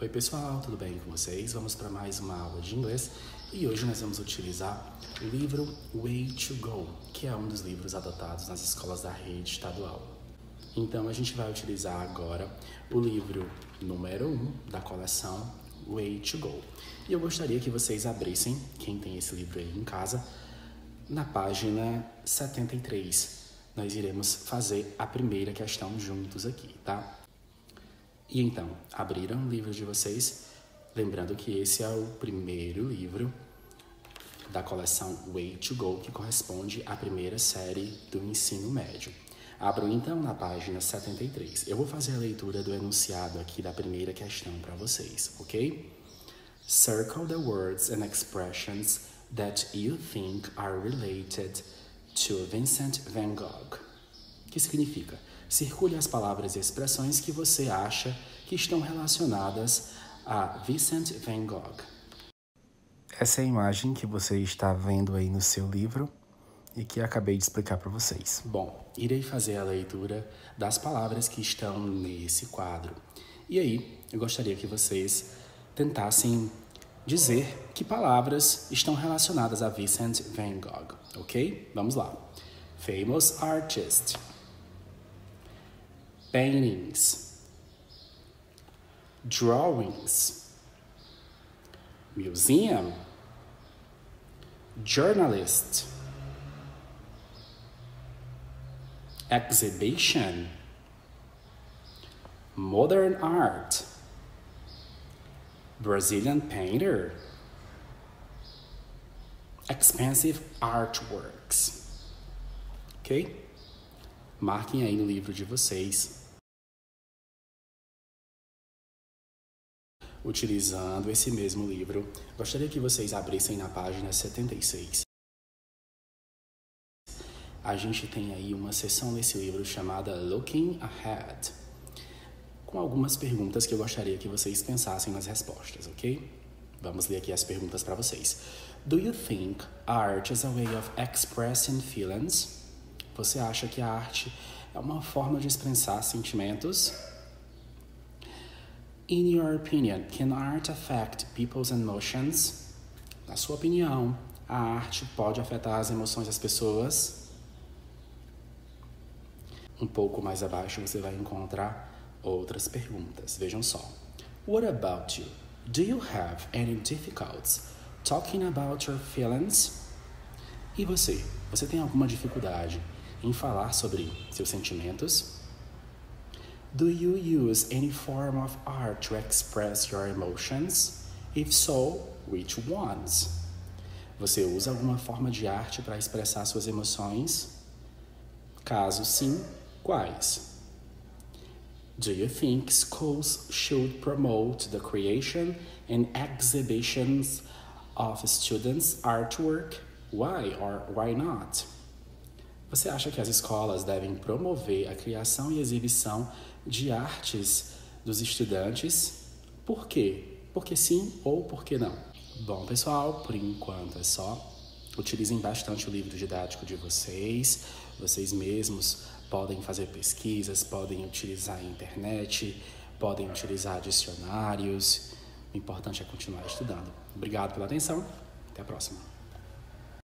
Oi pessoal, tudo bem com vocês? Vamos para mais uma aula de inglês e hoje nós vamos utilizar o livro Way to Go, que é um dos livros adotados nas escolas da rede estadual. Então a gente vai utilizar agora o livro número 1 da coleção Way to Go. E eu gostaria que vocês abrissem, quem tem esse livro aí em casa, na página 73. Nós iremos fazer a primeira questão juntos aqui, tá? E então, abriram o livro de vocês, lembrando que esse é o primeiro livro da coleção Way to Go, que corresponde à primeira série do ensino médio. Abram então na página 73. Eu vou fazer a leitura do enunciado aqui da primeira questão para vocês, ok? Circle the words and expressions that you think are related to Vincent van Gogh. Que significa? Circule as palavras e expressões que você acha que estão relacionadas a Vincent van Gogh. Essa é a imagem que você está vendo aí no seu livro e que acabei de explicar para vocês. Bom, irei fazer a leitura das palavras que estão nesse quadro. E aí, eu gostaria que vocês tentassem dizer que palavras estão relacionadas a Vincent van Gogh, ok? Vamos lá. Famous artist. Paintings, drawings, museum, journalist, exhibition, modern art, Brazilian painter, expensive artworks. Ok? Marquem aí no livro de vocês, utilizando esse mesmo livro. Gostaria que vocês abrissem na página 76. A gente tem aí uma seção nesse livro chamada Looking Ahead, com algumas perguntas que eu gostaria que vocês pensassem nas respostas, ok? Vamos ler aqui as perguntas para vocês. Do you think art is a way of expressing feelings? Você acha que a arte é uma forma de expressar sentimentos? In your opinion, can art affect people's emotions? Na sua opinião, a arte pode afetar as emoções das pessoas? Um pouco mais abaixo você vai encontrar outras perguntas. Vejam só. What about you? Do you have any difficulties talking about your feelings? E você? Você tem alguma dificuldade em falar sobre seus sentimentos? Do you use any form of art to express your emotions? If so, which ones? Você usa alguma forma de arte para expressar suas emoções? Caso sim, quais? Do you think schools should promote the creation and exhibitions of students' artwork? Why or why not? Você acha que as escolas devem promover a criação e exibição de artes dos estudantes? Por quê? Porque sim ou por que não? Bom, pessoal, por enquanto é só. Utilizem bastante o livro didático de vocês. Vocês mesmos podem fazer pesquisas, podem utilizar a internet, podem utilizar dicionários. O importante é continuar estudando. Obrigado pela atenção. Até a próxima.